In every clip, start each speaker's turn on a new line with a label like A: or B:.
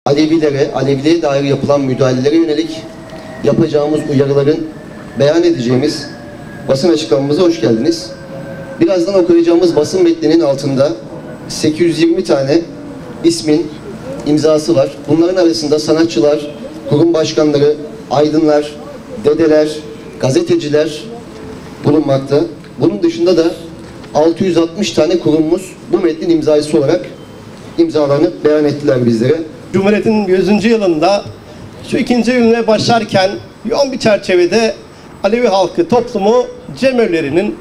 A: Aleviliğe dair yapılan müdahalelere yönelik yapacağımız uyarıların beyan edeceğimiz basın açıklamamıza hoş geldiniz. Birazdan okuyacağımız basın metninin altında 820 tane ismin imzası var. Bunların arasında sanatçılar, kurum başkanları, aydınlar, dedeler, gazeteciler bulunmakta. Bunun dışında da 660 tane kurumumuz bu metnin imzacısı olarak imzalarını beyan ettiler bizlere.
B: Cumhuriyet'in 100. yılında şu 2. yılına başlarken yoğun bir çerçevede Alevi halkı toplumu cemevlerinin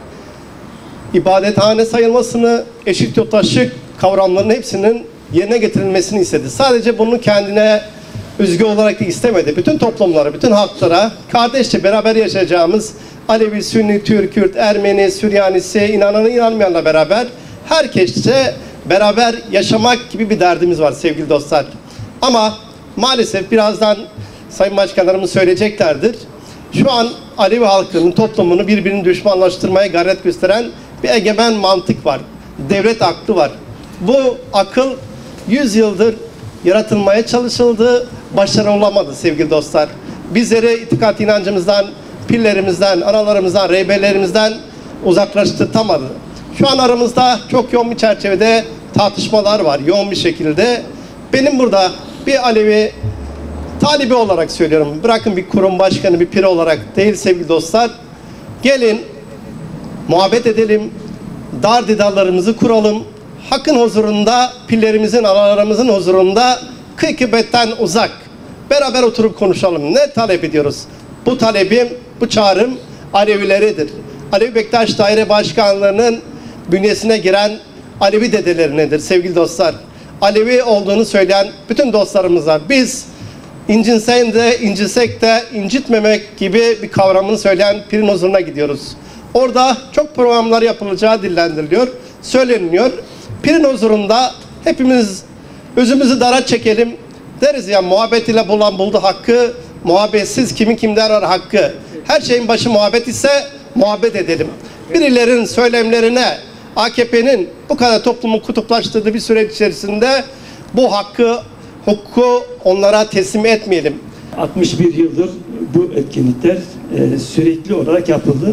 B: ibadethane sayılmasını, eşit yurttaşlık kavramlarının hepsinin yerine getirilmesini istedi. Sadece bunu kendine özgü olarak da istemedi. Bütün toplumlara, bütün halklara kardeşçe beraber yaşayacağımız Alevi, Sünni, Türk, Kürt, Ermeni, Süryanisi, inananı inanmayanla beraber herkesle beraber yaşamak gibi bir derdimiz var sevgili dostlar. Ama maalesef birazdan sayın başkanlarımız söyleyeceklerdir. Şu an Alevi halkının toplumunu birbirini düşmanlaştırmaya gayret gösteren bir egemen mantık var. Devlet aklı var. Bu akıl 100 yıldır yaratılmaya çalışıldı, başarılı olamadı sevgili dostlar. Bizleri itikat inancımızdan, pillerimizden, analarımızdan, rehberlerimizden uzaklaştırtamadı. Şu an aramızda çok yoğun bir çerçevede tartışmalar var, yoğun bir şekilde. Benim burada bir Alevi talibi olarak söylüyorum. Bırakın bir kurum başkanı, bir pir olarak değil sevgili dostlar. Gelin, muhabbet edelim, dar didarlarımızı kuralım. Hakkın huzurunda, pillerimizin, analarımızın huzurunda kıyıbetten uzak. Beraber oturup konuşalım. Ne talep ediyoruz? Bu talebim, bu çağrım Alevileridir. Alevi Bektaş Daire Başkanlığı'nın bünyesine giren Alevi dedelerinedir sevgili dostlar. Alevi olduğunu söyleyen bütün dostlarımıza biz incinsen de incitsek de incitmemek gibi bir kavramını söyleyen pirin huzuruna gidiyoruz. Orada çok programlar yapılacağı dillendiriliyor, söyleniliyor. Pirin huzurunda hepimiz özümüzü dara çekelim deriz ya, muhabbet ile bulan buldu hakkı, muhabbetsiz kimin kimde arar hakkı. Her şeyin başı muhabbet ise muhabbet edelim. Birilerinin söylemlerine, AKP'nin bu kadar toplumu kutuplaştırdığı bir süreç içerisinde bu hakkı, hukuku onlara teslim etmeyelim.
C: 61 yıldır bu etkinlikler sürekli olarak yapıldı.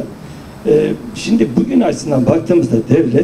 C: Şimdi bugün açısından baktığımızda devlet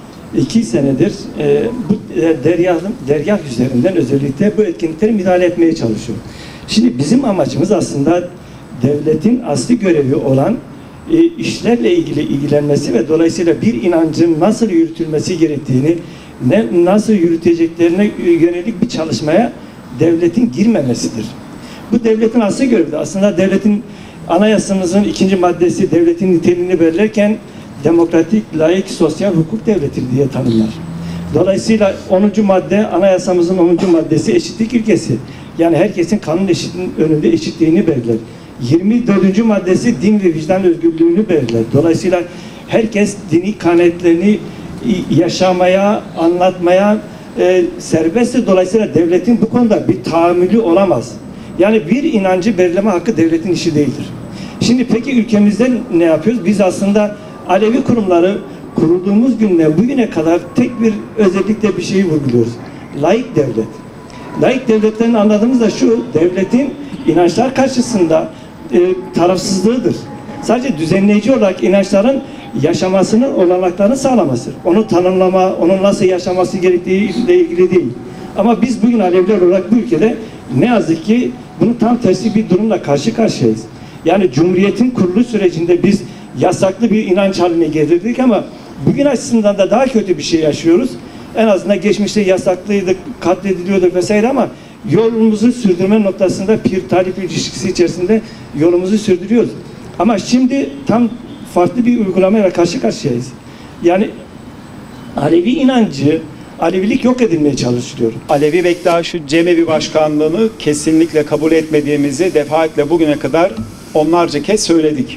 C: 2 senedir bu dergah üzerinden özellikle bu etkinliklere müdahale etmeye çalışıyor. Şimdi bizim amacımız aslında devletin asli görevi olan işlerle ilgili ilgilenmesi ve dolayısıyla bir inancın nasıl yürütülmesi gerektiğini, nasıl yürüteceklerine yönelik bir çalışmaya devletin girmemesidir. Bu devletin asli görevi. Aslında devletin anayasamızın 2. maddesi devletin niteliğini belirlerken demokratik, laik, sosyal hukuk devleti diye tanımlar. Dolayısıyla 10. madde, anayasamızın 10. maddesi eşitlik ilkesi. Yani herkesin kanun önünde eşitliğini belirler. 24. maddesi din ve vicdan özgürlüğünü belirler. Dolayısıyla herkes dini kanetlerini yaşamaya, anlatmaya serbesttir. Dolayısıyla devletin bu konuda bir tahammülü olamaz. Yani bir inancı belirleme hakkı devletin işi değildir. Şimdi peki ülkemizde ne yapıyoruz? Biz aslında Alevi kurumları kurulduğumuz günden bugüne kadar tek bir özellikle bir şeyi vurguluyoruz. Laik devlet. Laik devletlerin anladığımız da şu: devletin inançlar karşısında tarafsızlığıdır. Sadece düzenleyici olarak inançların yaşamasının olanaklarını sağlamasıdır. Onu tanımlama, onun nasıl yaşaması gerektiği ile ilgili değil. Ama biz bugün Aleviler olarak bu ülkede ne yazık ki bunun tam tersi bir durumla karşı karşıyayız. Yani Cumhuriyet'in kuruluş sürecinde biz yasaklı bir inanç haline getirdik ama bugün açısından da daha kötü bir şey yaşıyoruz. En azından geçmişte yasaklıydık, katlediliyorduk vesaire ama yolumuzu sürdürme noktasında pir-talip ilişkisi içerisinde yolumuzu sürdürüyoruz. Ama şimdi tam farklı bir uygulamayla karşı karşıyayız. Yani Alevi inancı, Alevilik yok edilmeye çalışılıyor.
D: Alevi Bektaşi Cemevi Başkanlığı'nı kesinlikle kabul etmediğimizi defaatle bugüne kadar onlarca kez söyledik.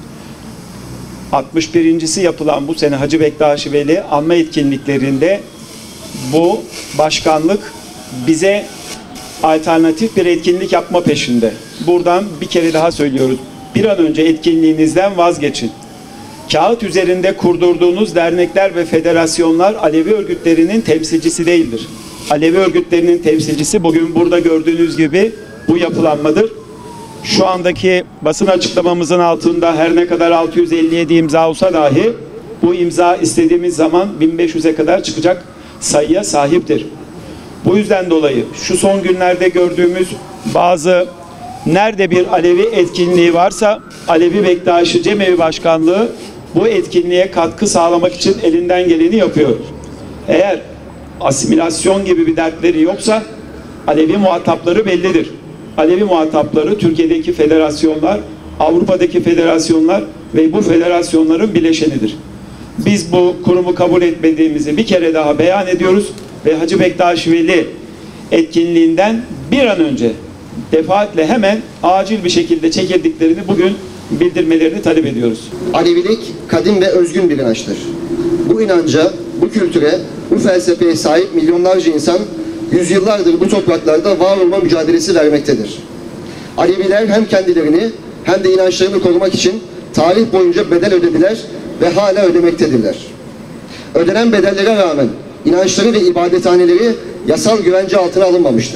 D: 61.si yapılan bu sene Hacı Bektaşi Veli anma etkinliklerinde bu başkanlık bize alternatif bir etkinlik yapma peşinde. Buradan bir kere daha söylüyoruz. Bir an önce etkinliğinizden vazgeçin. Kağıt üzerinde kurdurduğunuz dernekler ve federasyonlar Alevi örgütlerinin temsilcisi değildir. Alevi örgütlerinin temsilcisi bugün burada gördüğünüz gibi bu yapılanmadır. Şu andaki basın açıklamamızın altında her ne kadar 657 imza olsa dahi bu imza istediğimiz zaman 1500'e kadar çıkacak sayıya sahiptir. Bu yüzden dolayı şu son günlerde gördüğümüz bazı nerede bir Alevi etkinliği varsa Alevi Bektaşi Cemevi Başkanlığı bu etkinliğe katkı sağlamak için elinden geleni yapıyor. Eğer asimilasyon gibi bir dertleri yoksa Alevi muhatapları bellidir. Alevi muhatapları Türkiye'deki federasyonlar, Avrupa'daki federasyonlar ve bu federasyonların bileşenidir. Biz bu kurumu kabul etmediğimizi bir kere daha beyan ediyoruz ve Hacı Bektaş Veli etkinliğinden bir an önce defaatle hemen acil bir şekilde çekildiklerini bugün bildirmelerini talep ediyoruz.
A: Alevilik kadim ve özgün bir inançtır. Bu inanca, bu kültüre, bu felsefeye sahip milyonlarca insan yüzyıllardır bu topraklarda var olma mücadelesi vermektedir. Aleviler hem kendilerini hem de inançlarını korumak için tarih boyunca bedel ödediler ve hala ödemektedirler. Ödenen bedellere rağmen inançları ve ibadethaneleri yasal güvence altına alınmamıştır.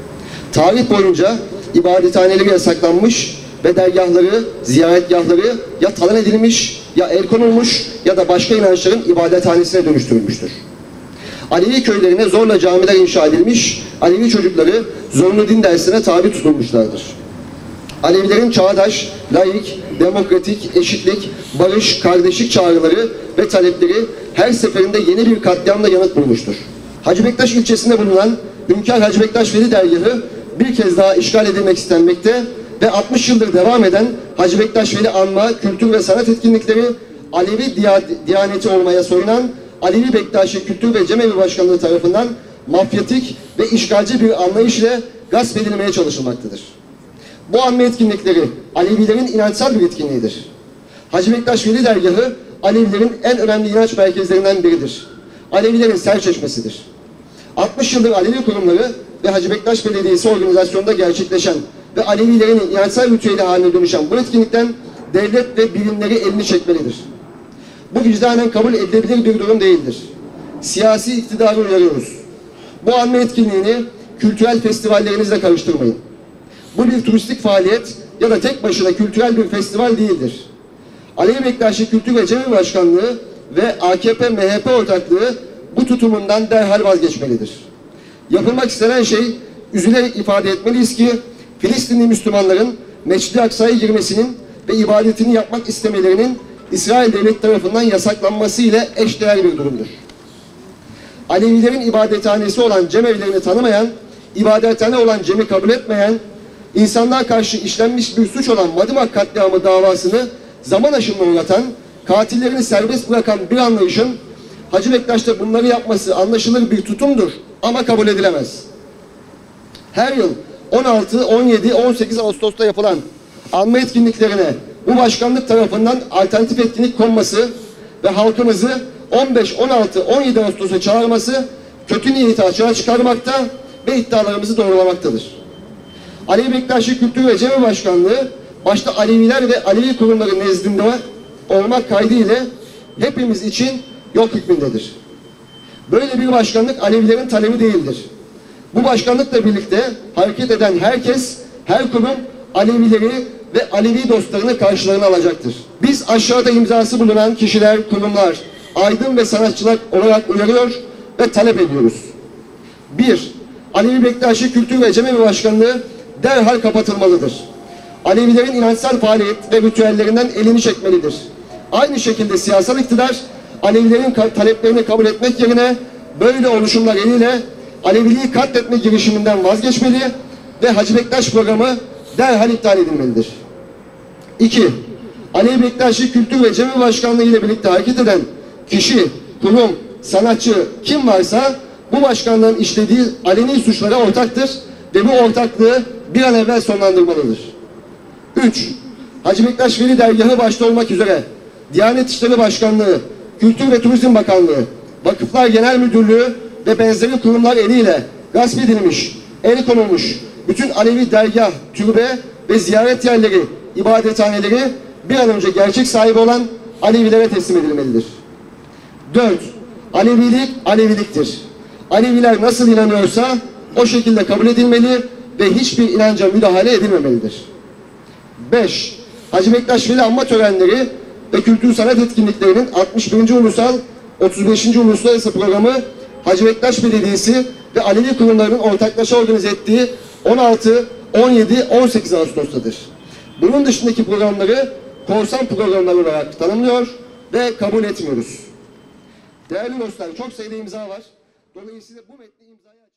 A: Tarih boyunca ibadethaneleri yasaklanmış ve dergahları, ziyaretgahları ya talan edilmiş, ya el konulmuş ya da başka inançların ibadethanesine dönüştürülmüştür. Alevi köylerine zorla camiler inşa edilmiş, Alevi çocukları zorunlu din dersine tabi tutulmuşlardır. Alevilerin çağdaş, laik, demokratik, eşitlik, barış, kardeşlik çağrıları ve talepleri her seferinde yeni bir katliamla yanıt bulmuştur. Hacı Bektaş ilçesinde bulunan Hünkâr Hacı Bektaş Veli Dergahı bir kez daha işgal edilmek istenmekte ve 60 yıldır devam eden Hacı Bektaş Veli anma, kültür ve sanat etkinlikleri Alevi diyaneti olmaya soyunan Alevi Bektaşi Kültür ve Cemevi Başkanlığı tarafından mafyatik ve işgalci bir anlayış ile gasp edilmeye çalışılmaktadır. Bu anma etkinlikleri Alevilerin inançsal bir etkinliğidir. Hacı Bektaş Veli Dergahı Alevilerin en önemli inanç merkezlerinden biridir. Alevilerin serçeşmesidir. 60 yıldır Alevi kurumları ve Hacı Bektaş Belediyesi organizasyonunda gerçekleşen ve Alevilerin inançsal ritüeli haline dönüşen bu etkinlikten devlet ve birimleri elini çekmelidir. Bu vicdanen kabul edilebilir bir durum değildir. Siyasi iktidarı uyarıyoruz. Bu anma etkinliğini kültürel festivallerinizle karıştırmayın. Bu bir turistik faaliyet ya da tek başına kültürel bir festival değildir. Alevi Bektaşi Kültür ve Cemevi Başkanlığı ve AKP-MHP ortaklığı bu tutumundan derhal vazgeçmelidir. Yapılmak istenen şey, üzülerek ifade etmeliyiz ki Filistinli Müslümanların Mescid-i Aksa'ya girmesinin ve ibadetini yapmak istemelerinin İsrail devlet tarafından yasaklanması ile eşdeğer bir durumdur. Alevilerin ibadethanesi olan cemevlerini tanımayan, ibadethane olan cemi kabul etmeyen, insanlığa karşı işlenmiş bir suç olan Madımak katliamı davasını zaman aşımına uğratan, katillerini serbest bırakan bir anlayışın Hacı Bektaş'ta bunları yapması anlaşılır bir tutumdur ama kabul edilemez. Her yıl 16, 17, 18 Ağustos'ta yapılan anma etkinliklerine bu başkanlık tarafından alternatif etkinlik konması ve halkımızı 15, 16, 17 Ağustos'a çağırması kötü niyeti açığa çıkarmakta ve iddialarımızı doğrulamaktadır. Alevi Bektaşi Kültür ve Cemevi Başkanlığı başta Aleviler ve Alevi kurumları nezdinde olmak kaydıyla hepimiz için yok hükmündedir. Böyle bir başkanlık Alevilerin talebi değildir. Bu başkanlıkla birlikte hareket eden herkes, her kurum Alevileri ve Alevi dostlarını karşılarına alacaktır. Biz aşağıda imzası bulunan kişiler, kurumlar, aydın ve sanatçılar olarak uyarıyor ve talep ediyoruz. 1. Alevi Bektaşi Kültür ve Cemevi Başkanlığı derhal kapatılmalıdır. Alevilerin inançsal faaliyet ve ritüellerinden elini çekmelidir. Aynı şekilde siyasal iktidar Alevilerin taleplerini kabul etmek yerine böyle oluşumlar eliyle Aleviliği katletme girişiminden vazgeçmeli ve Hacı Bektaş programı derhal iptal edilmelidir. 2. Alevi Bektaşi Kültür ve Cemevi Başkanlığı ile birlikte hareket eden kişi, kurum, sanatçı kim varsa bu başkanlığın işlediği aleni suçlara ortaktır ve bu ortaklığı bir an evvel sonlandırmalıdır. 3. Hacı Bektaş Veli Dergahı başta olmak üzere Diyanet İşleri Başkanlığı, Kültür ve Turizm Bakanlığı, Vakıflar Genel Müdürlüğü ve benzeri kurumlar eliyle gasp edilmiş, el konulmuş bütün Alevi dergah, türbe ve ziyaret yerleri, ibadethaneleri bir an önce gerçek sahibi olan Alevilere teslim edilmelidir. 4. Alevilik, Aleviliktir. Aleviler nasıl inanıyorsa o şekilde kabul edilmeli ve hiçbir inanca müdahale edilmemelidir. 5. Hacı Bektaş Veli anma törenleri ve kültür sanat etkinliklerinin 61. Ulusal 35. Uluslararası Programı Hacı Bektaş Belediyesi ve Alevi kurumlarının ortaklaşa organize ettiği 16, 17, 18 Ağustos'tadır. Bunun dışındaki programları korsan programları olarak tanımlıyor ve kabul etmiyoruz. Değerli dostlar, çok sayıda imza var. Dolayısıyla bu metni imzaya...